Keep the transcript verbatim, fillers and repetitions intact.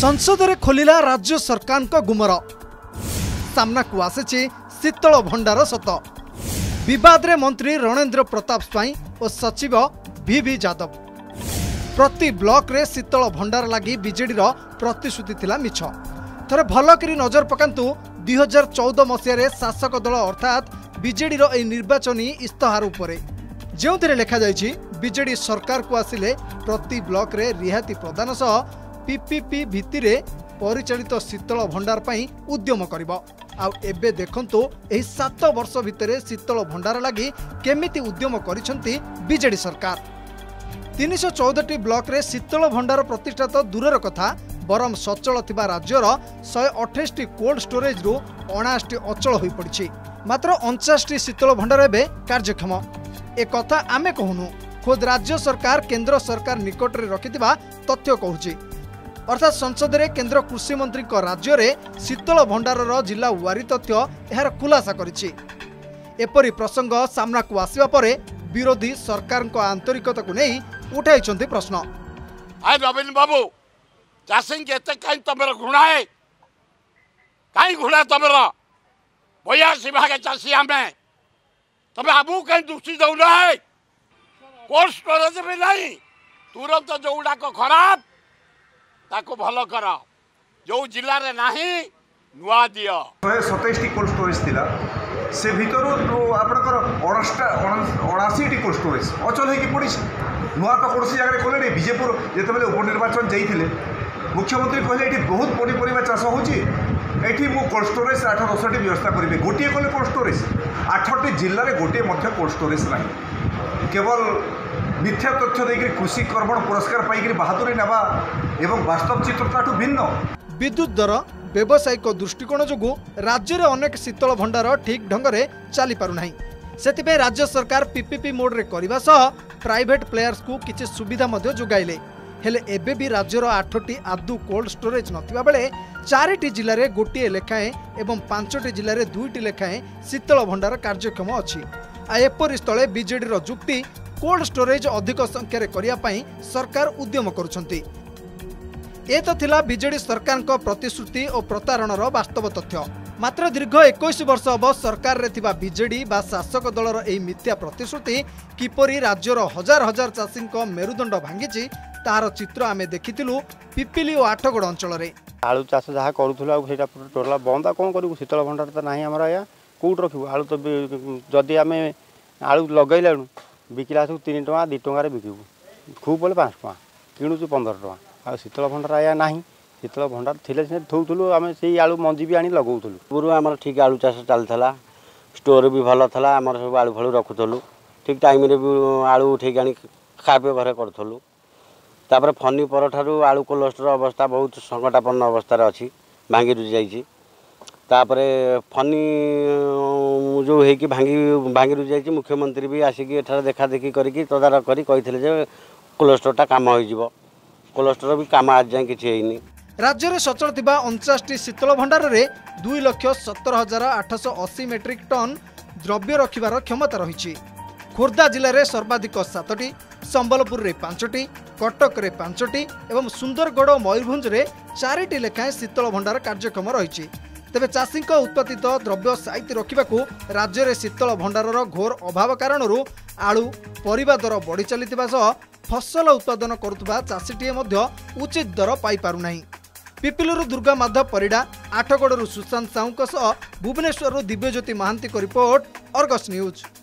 संसद रे खोलिला राज्य सरकार को गुमर सामना को आसे शीतल भंडार सत विवाद रे मंत्री रणेंद्र प्रताप स्वाई और सचिव भी भी यादव प्रति ब्लॉक रे शीतल भंडार लगी बीजेडी रो प्रतिश्रुति थिला मिछ थरे भल करी नजर पकांतु दुई हजार चौदह मसीह शासक दल अर्थात बीजेडी रो ए निर्वाचनी इस्ताहार उपरे जो लिखा जाइछि बीजेडी सरकार को आसिले प्रति ब्लॉक रे रिहाती प्रदान सह पीपीपी भित्तिरे परिचालित शीतल भंडार पई उद्यम करिबो। आउ एबे देखंतु एही सात वर्ष भितरे शीतल भंडार लागि केमिति उद्यम करिसंती बीजेडी सरकार। तीन सौ चौदह टी ब्लॉक रे शीतल भंडार प्रतिष्ठा तो दूरर कथा बरम सचल थिबा राज्यर एक सौ अट्ठाईस टी कोल्ड स्टोरेज रु उनचास टी अचल होई पड़िछि मात्र उनचास टी शीतल भंडार एबे कार्यक्षम। ए कथा आमे कहूनु खुद राज्य सरकार केंद्र सरकार निकट रे रखिथिबा तथ्य कहूछि अर्थात संसद रे केंद्र कृषि मंत्री को राज्य रे शीतल भंडार जिला वारी तथ्य यार खुलासा करिछि। एपरि प्रसंग सामना को आसिबा परे विरोधी सरकार को आंतरिकता को नहीं उठाइछन्ति प्रश्न। आय नवीन बाबू चाषी के एते काई तमर घुणा है काई घुणा तमर बयासी भाग चाषी हमें तमे आबू कहीं दूसरी दौना है कोल्ड स्टोरेज भी नहीं तुरंत जोड़ा को खराब ताको भलो कर जो जिले में नहीं नुआ दियो सतैश टी कोल्ड स्टोरेज थिला से भीतर आपनकर उनासी टी कोल्ड स्टोरेज अचल होगी पड़ी नुआ तो कौन जगह कले विजेपुर जिते उपनिर्वाचन जाइए मुख्यमंत्री कहले ये बहुत पनीपरिया चाष होती मु कोल्ड स्टोरेज आठ दस टी व्यवस्था करेंगे गोटे कले कोल्ड स्टोरेज आठटी जिले में गोटे कोल्ड स्टोरेज ना केवल मिथ्या तथ्य देकर कृषि कर्मण पुरस्कार पाई बहादुरी नेबा एवं वास्तव चित्रता भिन्न। विद्युत दर व्यावसायिक दृष्टिकोण जो राज्य में अनेक शीतल भंडार ठीक ढंग से चली पारना से राज्य सरकार पीपीपी मोड रे करने सह प्राइवेट प्लेयर्स को किसी सुविधा जोगाइले हेले एबे भी राज्यर आठटी आदु कोल्ड स्टोरेज नथिबा बेले चारिटी जिले में गोटे लेखाएं एवं पांचटी जिले में दुईटी लेखाएं शीतल भंडार कार्यक्षम अच्छी। एपरि स्थले बीजेडी रो जुक्ति कोल्ड स्टोरेज अधिक संख्यार करने सरकार उद्यम करुछंती। ए तो थिला बीजेडी सरकार को प्रतिश्रुति और प्रतारणर वास्तव तथ्य मात्र दीर्घ इक्कीस वर्ष अब सरकार रे थिबा बीजेडी बा शासक दलर एही मिथ्या प्रतिश्रुति किपरि राज्यर हजार हजार चाषी मेरुदंड भांगी तार चित्र आमे देखिथिलु पिपिली और आठगड़ अंचल रे आलू चाष जहाँ करूँ टोटल बंद कौन करूँ शीतल भंडार तो ना आम आया कौट रखू आलू तो जदि आम आलू लगेला बिकिला सब तीन टଙ୍କା दु टଙ୍କା बिकबू खूब बोले पाँच टଙ୍କା किणुचु पंदर टଙ୍କା आ शीतल भंडार आया ना शीतल भंडार थे थोलु आम से आलू मंजी भी आनी लगौलु पूर्व आम ठीक आलू चाष चलता स्टोर भी भल था आम सब आलू फलू रखुलु ठीक टाइम रे भी आलू उठे आनी खापे घरे करूँ तापर फनी पर आलू कोलेस्टर अवस्था बहुत संकटापन्न अवस्था अच्छी भांगी रुझी जाइए तापर फनी जो है भांगी भांगी रुझी जाइए मुख्यमंत्री भी आसिक एठार देखा देखी करके तदारख करी कोलेस्टरटा काम हो कोलेस्टर भी काम आज जाए कि राज्य में सचल थिबा उनचास टी शीतल भंडार रे दुई लक्ष सत्तर हजार आठश अशी मेट्रिक टन द्रव्य रखिबार क्षमता रही। खोर्धा जिले में सर्वाधिक सातटी संबलपुर रे पांचटी कटक रे पांचटी एवं सुंदरगढ़ मयूरभंज रे चारिटी लेखाएं शीतल भंडार कार्यक्रम रही। तेबे चाषी उत्पादित द्रव्य साइति रखिबाकू राज्य में शीतल भंडारर घोर अभाव कारण आलू परिबा दर बढ़ी चलीथिबा सह फसल उत्पादन करुवा चाषीटीए मध्य उचित दर पाई पारुनाही। पिपिलरू दुर्गा माधव परिडा आठगड़ू सुशांत साहू भुवनेश्वर दिव्यज्योति महांती को रिपोर्ट अर्गस न्यूज।